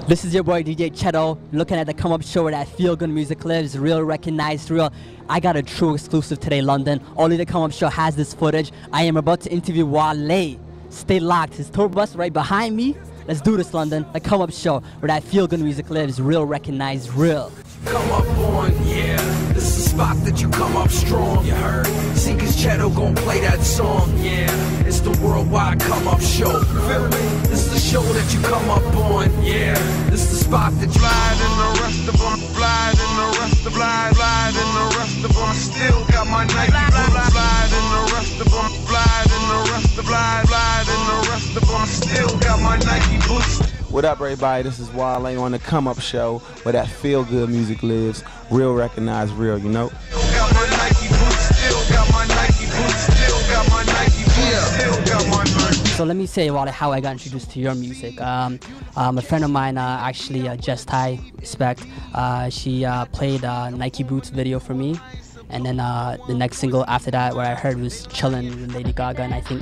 This is your boy DJ Cheto, looking at the Come Up Show where that feel good music lives, real, recognized, real. I got a true exclusive today, London. Only the Come Up Show has this footage. I am about to interview Wale. Stay locked. His tour bus right behind me. Let's do this, London. The Come Up Show where that feel good music lives, real, recognized, real. Come up on, yeah. This is a spot that you come up strong, you heard? Seekers Cheto gon' play that song, yeah. It's the worldwide come up show, feel me? This is the show that you come up on, yeah. This is the spot that you glide and the rest of them glide and the rest of glide and the rest of them still got my Nike boots. Glide and the rest of them glide and the rest of glide and the rest of them still got my Nike boots. What up, everybody? This is Wale on the Come Up Show, where that feel-good music lives. Real, recognized, real, you know? Got my Nike boots, still got my Nike boots, still got my Nike boots, still got my Nike. So let me say, Wale, how I got introduced to your music. A friend of mine, actually, Jess Ty, respect, she played a Nike Boots video for me. And then the next single after that, where I heard was Chillin' with Lady Gaga, and I think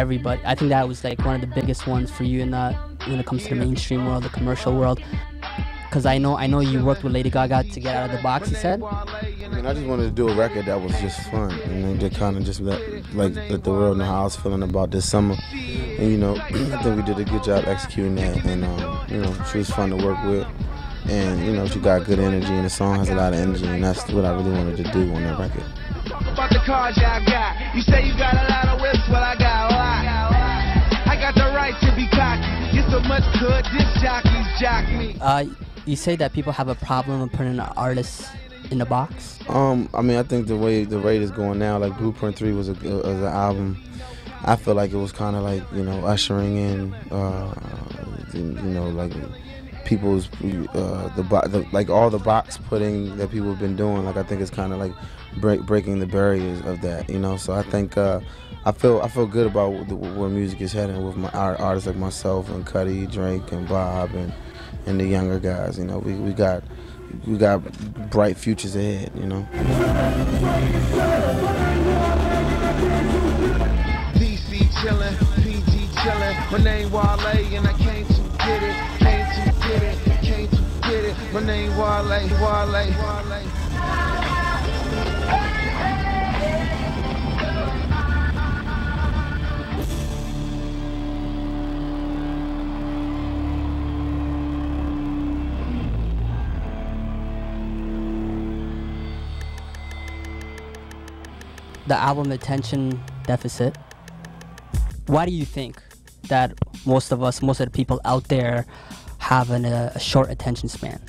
that was like one of the biggest ones for you in when it comes to the mainstream world, the commercial world. Because I know you worked with Lady Gaga to get out of the box, you said? I mean, I just wanted to do a record that was just fun, and then kind of just let the world know how I was feeling about this summer. And, you know, I think we did a good job executing that, and, you know, she was fun to work with. And, you know, she got good energy, and the song has a lot of energy, and that's what I really wanted to do on that record. About the cars y'all got. You say you got a lot of whips, well, I got a lot. I got the right to be cocky. Get so much good, this jockeys jock me. You say that people have a problem with putting an artist in the box? I mean, I think the way the rate is going now, like Blueprint 3 was an album. I feel like it was kind of like, you know, ushering in, you know, like people's, like all the box putting that people have been doing. Like, I think it's kind of like breaking the barriers of that, you know. So I think I feel good about where music is heading with my artists like myself and Cuddy, Drake, and Bob, and the younger guys. You know, we got bright futures ahead, you know. DC chillin', PG chillin'. My name Wale and I came to get it. Came to get it. My name Wale. The album Attention Deficit. Why do you think that most of the people out there have a short attention span?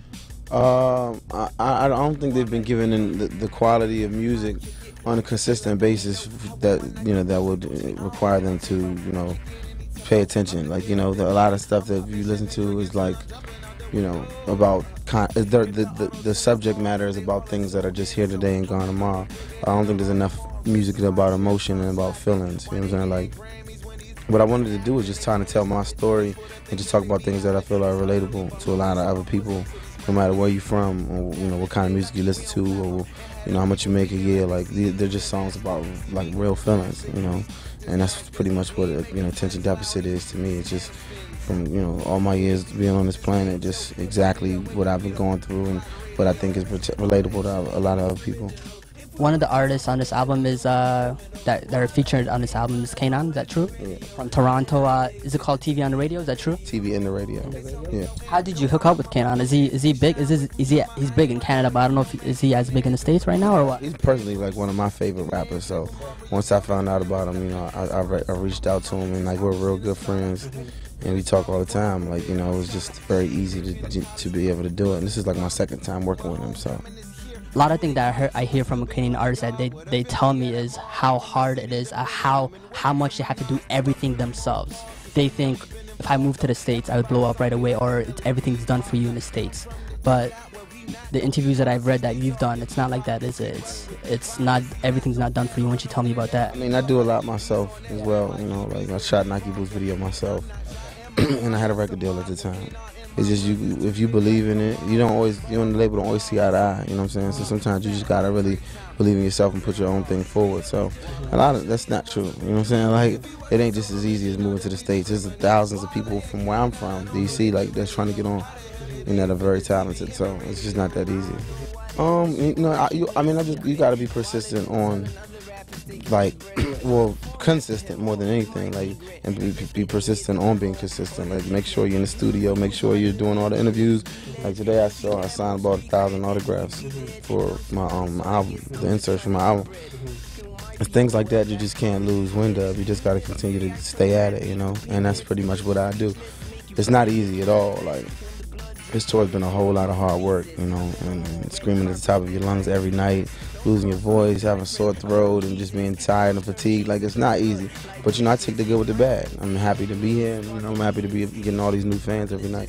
I don't think they've been given the quality of music on a consistent basis that, you know, that would require them to, you know, pay attention. Like, you know, a lot of stuff that you listen to is like, you know, about the subject matter is about things that are just here today and gone tomorrow. I don't think there's enough music about emotion and about feelings. You know what I'm saying? Like, what I wanted to do was just trying to tell my story and just talk about things that I feel are relatable to a lot of other people, no matter where you're from, or, you know, what kind of music you listen to, or, you know, how much you make a year. Like, they're just songs about, like, real feelings, you know. And that's pretty much what, you know, Attention Deficit is to me. It's just from, you know, all my years being on this planet, just exactly what I've been going through and what I think is relatable to a lot of other people. One of the artists on this album is that are featured on this album is K'naan. Is that true? Yeah. From Toronto. Is it called TV on the Radio? Is that true? TV and the radio. Yeah. How did you hook up with K'naan? Is he big? He's big in Canada, but I don't know if is he as big in the States right now or what? He's personally like one of my favorite rappers. So once I found out about him, you know, I reached out to him, and like we're real good friends. And we talk all the time. Like, you know, it was just very easy to be able to do it. And this is like my second time working with him. So a lot of things that I hear from a Canadian artist that they tell me is how hard it is, how much they have to do everything themselves. They think if I move to the States, I would blow up right away, or everything's done for you in the States. But the interviews that I've read that you've done, it's not like that, is it? It's not, everything's not done for you. Why don't you tell me about that? I mean, I do a lot myself as well. You know, like I shot Nike Boots video myself, and I had a record deal at the time. It's just if you believe in it, you on the label don't always see eye to eye. You know what I'm saying? So sometimes you just gotta really believe in yourself and put your own thing forward. So a lot of that's not true. You know what I'm saying? Like it ain't just as easy as moving to the States. There's thousands of people from where I'm from, DC, like that's trying to get on, and that are very talented. So it's just not that easy. You gotta be persistent on, like, well, consistent more than anything, like, and be persistent on being consistent. Like, make sure you're in the studio, make sure you're doing all the interviews. Like today, I signed about 1,000 autographs for my album, the inserts for my album. It's things like that you just can't lose wind of. You just gotta continue to stay at it, you know. And that's pretty much what I do. It's not easy at all. Like, this tour's been a whole lot of hard work, you know, and screaming at the top of your lungs every night, losing your voice, having a sore throat, and just being tired and fatigued. Like, it's not easy. But, you know, I take the good with the bad. I'm happy to be here, and, you know, I'm happy to be getting all these new fans every night.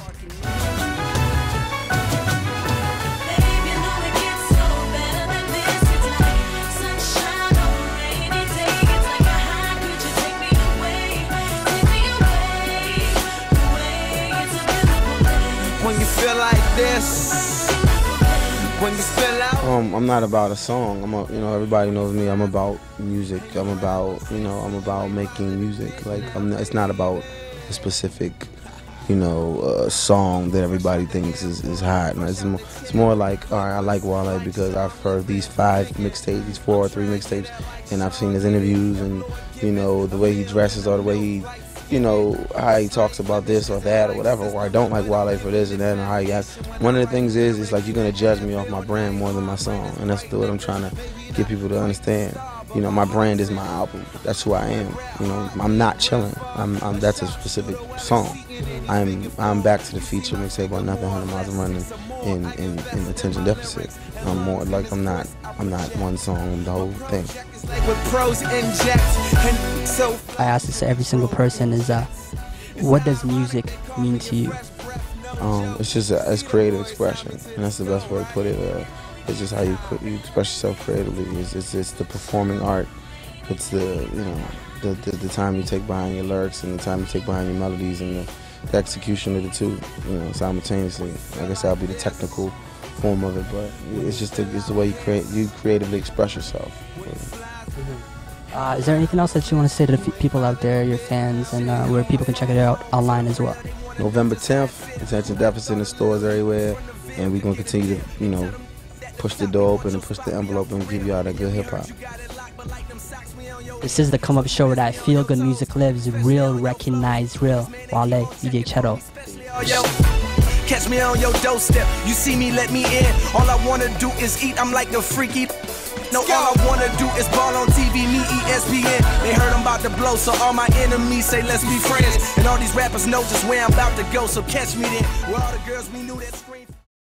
When you feel like this, when you spill out. I'm not about a song. You know, everybody knows me. I'm about music. I'm about making music. Like, it's not about a specific, you know, song that everybody thinks is hot. It's more like, all right, I like Wale because I've heard these 5 mixtapes, these 4 or 3 mixtapes, and I've seen his interviews, and, you know, the way he dresses or the way he, you know, how he talks about this or that or whatever, or I don't like Wale for this and that, or how he acts. One of the things is like, you're gonna judge me off my brand more than my song, and that's what I'm trying to get people to understand. You know, my brand is my album. That's who I am. You know, I'm not chilling. That's a specific song. I'm back to the feature mixtape about nothing, 100 miles I'm running in attention deficit. I'm more like I'm not one song, the whole thing. I ask this to every single person is, what does music mean to you? It's just it's creative expression, and that's the best way to put it. It's just how you express yourself creatively. It's the performing art. It's the time you take behind your lyrics and the time you take behind your melodies and the execution of the two, you know, simultaneously. I guess that'll be the technical form of it, but it's just it's the way you creatively express yourself. Is there anything else that you want to say to the people out there, your fans, and where people can check it out online as well? November 10th, attention deficit in the stores everywhere, and we're gonna continue to, you know, push the door open and push the envelope and give you all that good hip hop. This is the Come Up Show where that feel good music lives. Real, recognized, real. Wale, DJ Cheto. Catch me on your doorstep. You see me, let me in. All I wanna do is eat. I'm like a freaky. No, all I wanna do is ball on TV, me ESPN. They heard I'm about to blow, so all my enemies say let's be friends. And all these rappers know just where I'm about to go, so catch me then. Where all the girls we knew that scream.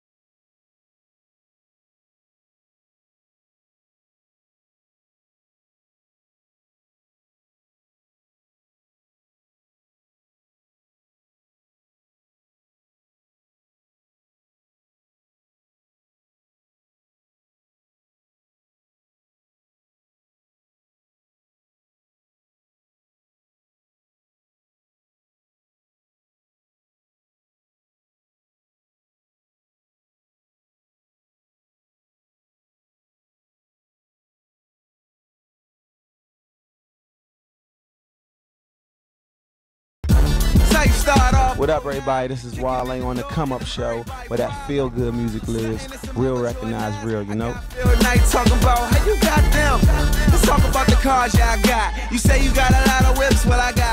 What up, everybody? This is Wale on the Come Up Show, where that feel good music lives. Real, recognized, real, you know? Night talking about how you got them. Let's talk about the cars y'all got. You say you got a lot of whips, well I got